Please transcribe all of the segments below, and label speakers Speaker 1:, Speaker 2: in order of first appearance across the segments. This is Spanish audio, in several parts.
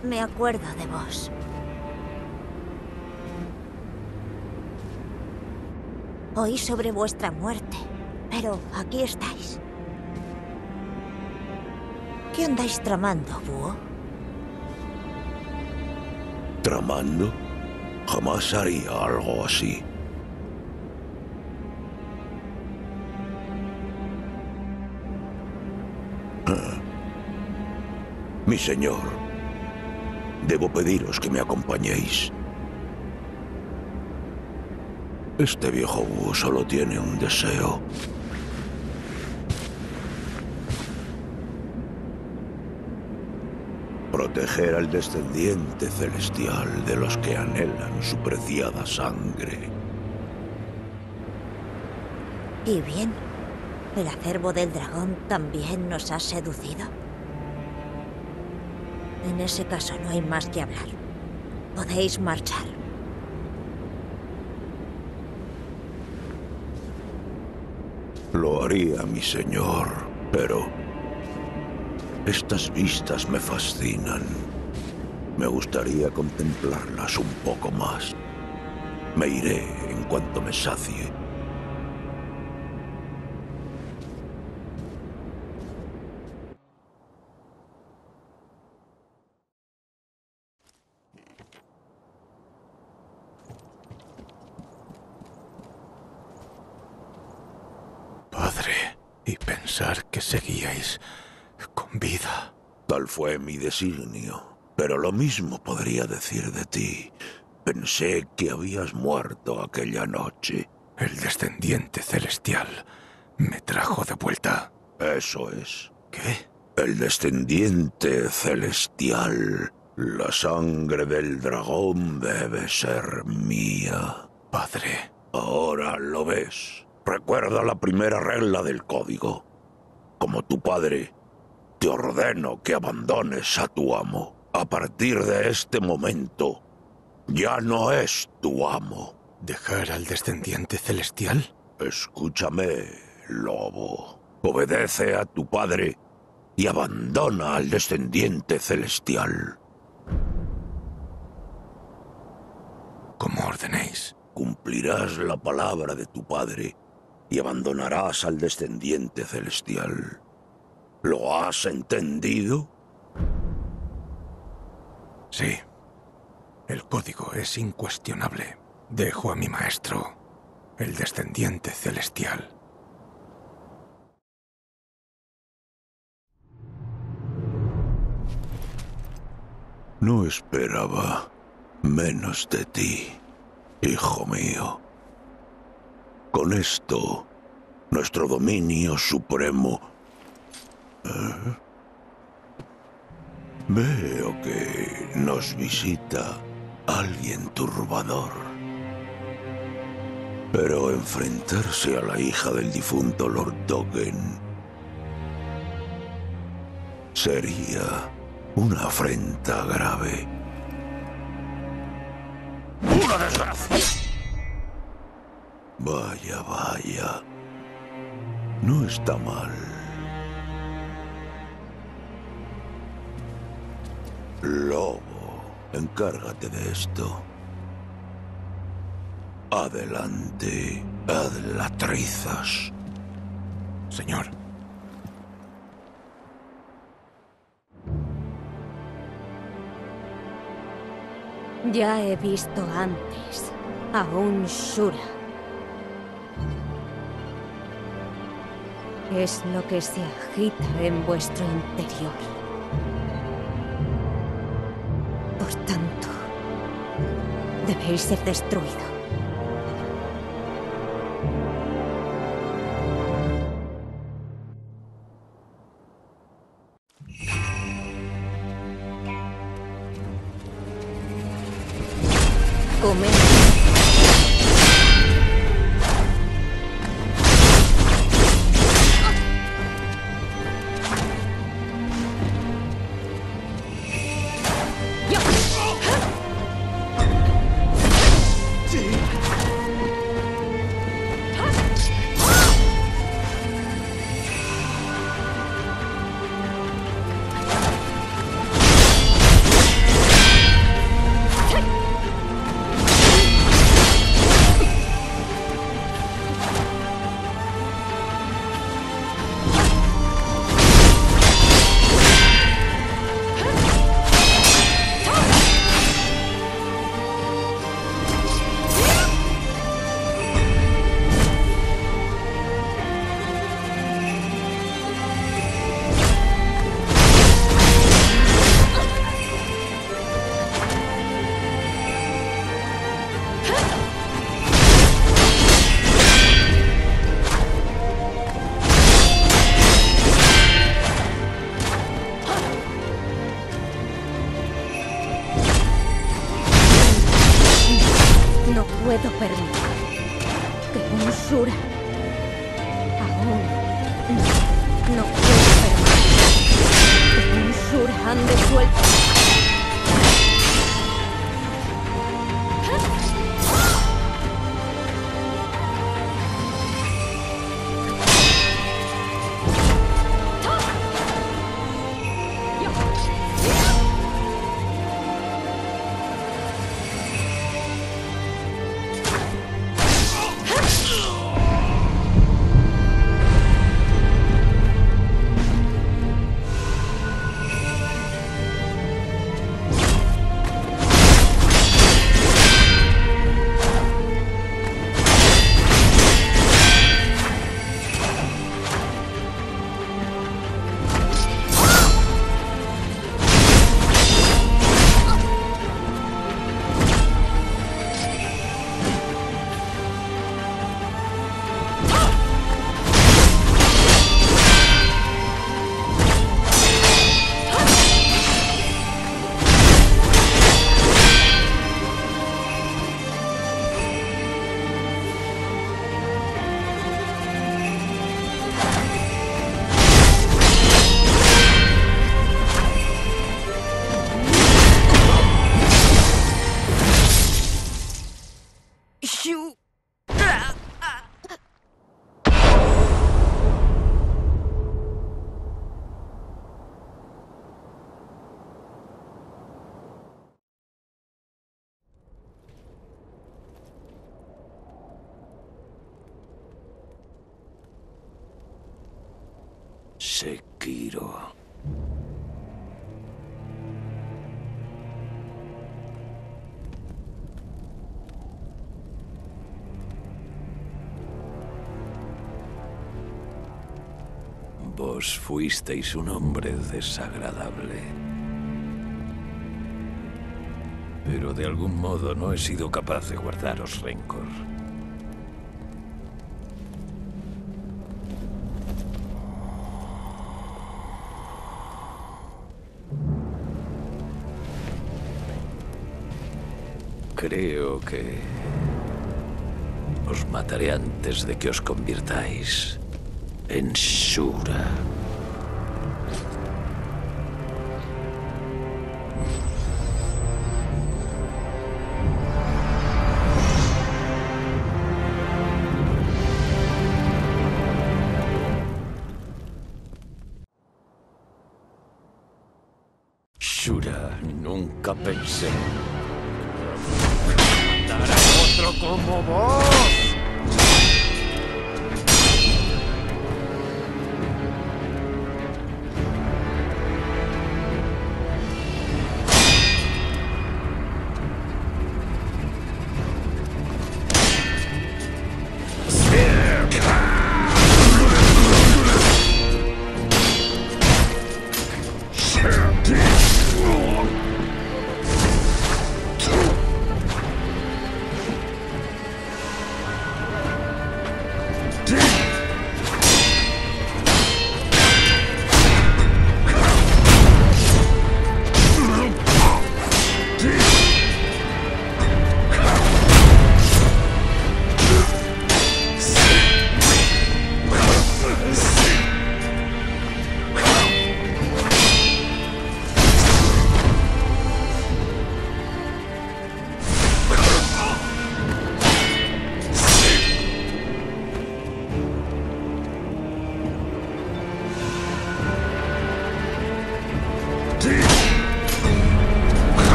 Speaker 1: Me acuerdo de vos. Oí sobre vuestra muerte, pero aquí estáis. ¿Qué andáis tramando, búho?
Speaker 2: ¿Tramando? Jamás haría algo así. Mi señor, debo pediros que me acompañéis. Este viejo búho solo tiene un deseo. Proteger al descendiente celestial de los que anhelan su preciada sangre.
Speaker 1: ¿Y bien? ¿El acervo del dragón también nos ha seducido? En ese caso no hay más que hablar. Podéis marchar.
Speaker 2: Lo haría, mi señor, pero estas vistas me fascinan. Me gustaría contemplarlas un poco más. Me iré en cuanto me sacie.
Speaker 3: Padre, y pensar que seguíais con vida.
Speaker 2: Tal fue mi designio, pero lo mismo podría decir de ti. Pensé que habías muerto aquella noche.
Speaker 3: El descendiente celestial me trajo de vuelta.
Speaker 2: Eso es.
Speaker 3: ¿Qué?
Speaker 2: El descendiente celestial. La sangre del dragón debe ser mía.
Speaker 3: Padre.
Speaker 2: Ahora lo ves. Recuerda la primera regla del código. Como tu padre, te ordeno que abandones a tu amo. A partir de este momento, ya no es tu amo.
Speaker 3: ¿Dejar al descendiente celestial?
Speaker 2: Escúchame, lobo. Obedece a tu padre y abandona al descendiente celestial.
Speaker 3: Como ordenéis.
Speaker 2: Cumplirás la palabra de tu padre y abandonarás al descendiente celestial. ¿Lo has entendido?
Speaker 3: Sí. El código es incuestionable. Dejo a mi maestro, el descendiente celestial.
Speaker 2: No esperaba menos de ti, hijo mío. Con esto, nuestro dominio supremo... Veo que nos visita alguien turbador. Pero enfrentarse a la hija del difunto Lord Dogen sería una afrenta grave. ¡Una desgracia! Vaya, vaya. No está mal. Lobo, encárgate de esto. Adelante, adlatrizas.
Speaker 3: Señor.
Speaker 1: Ya he visto antes a un Shura. Es lo que se agita en vuestro interior. Por tanto, debéis ser destruido. Comed. No puedo permitir que un Shura aún no puedo permitir que un Shura ande suelto.
Speaker 2: Sekiro. Vos fuisteis un hombre desagradable. Pero de algún modo no he sido capaz de guardaros rencor. Creo que os mataré antes de que os convirtáis en Shura. Shura, nunca pensé matar a otro como vos.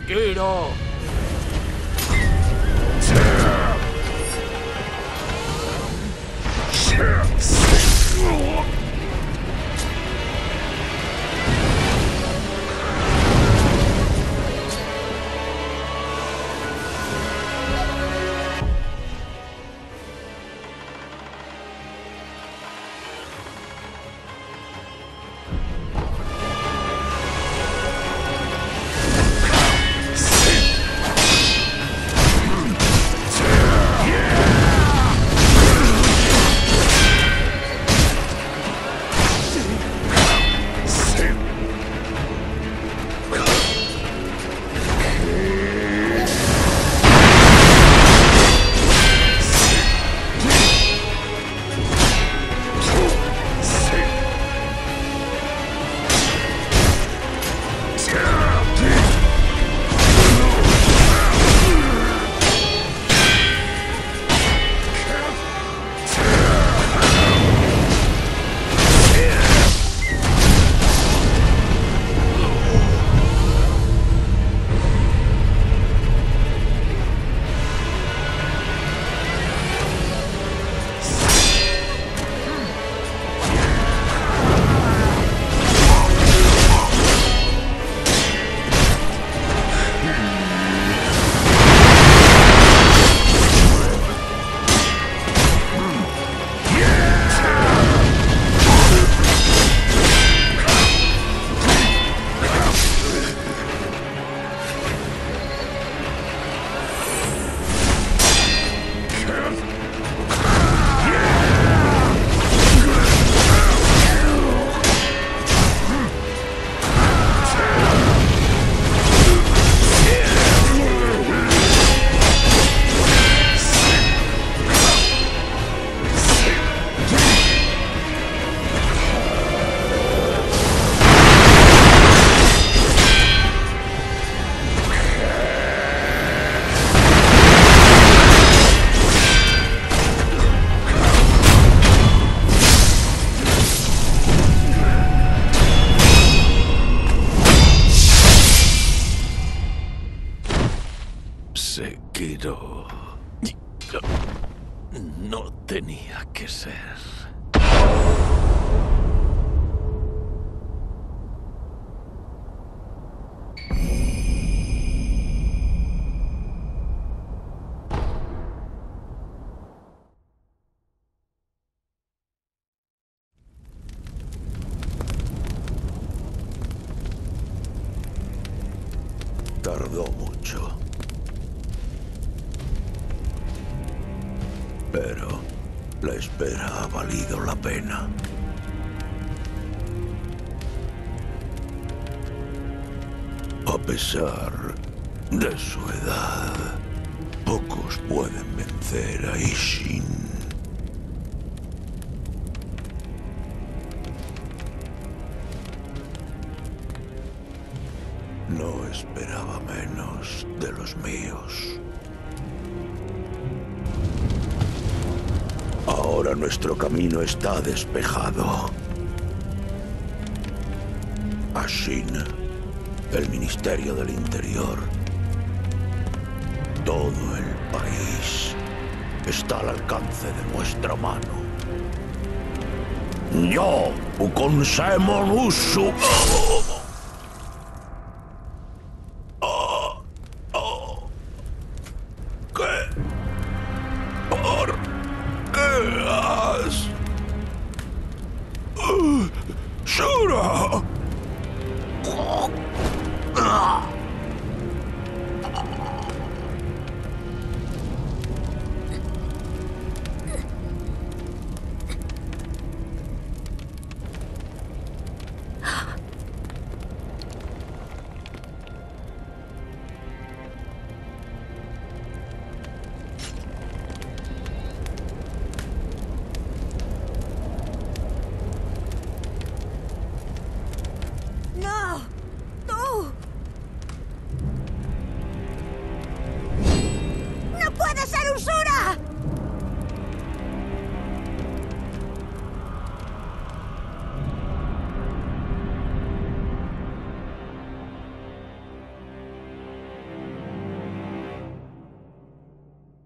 Speaker 2: Sekiro. Sekiro. No tenía que ser. Tardó mucho. Pero la espera ha valido la pena. A pesar de su edad, pocos pueden vencer a Isshin. No esperaba menos de los míos. Ahora nuestro camino está despejado. Ashin, el Ministerio del Interior, todo el país está al alcance de nuestra mano. Yo, Ukonsemo Nusu. ¡Shura!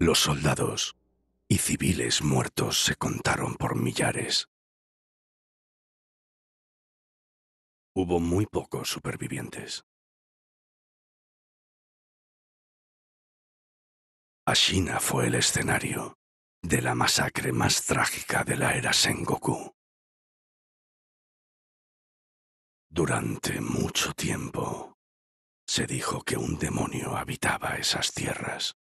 Speaker 4: Los soldados y civiles muertos se contaron por millares. Hubo muy pocos supervivientes. Ashina fue el escenario de la masacre más trágica de la era Sengoku. Durante mucho tiempo se dijo que un demonio habitaba esas tierras.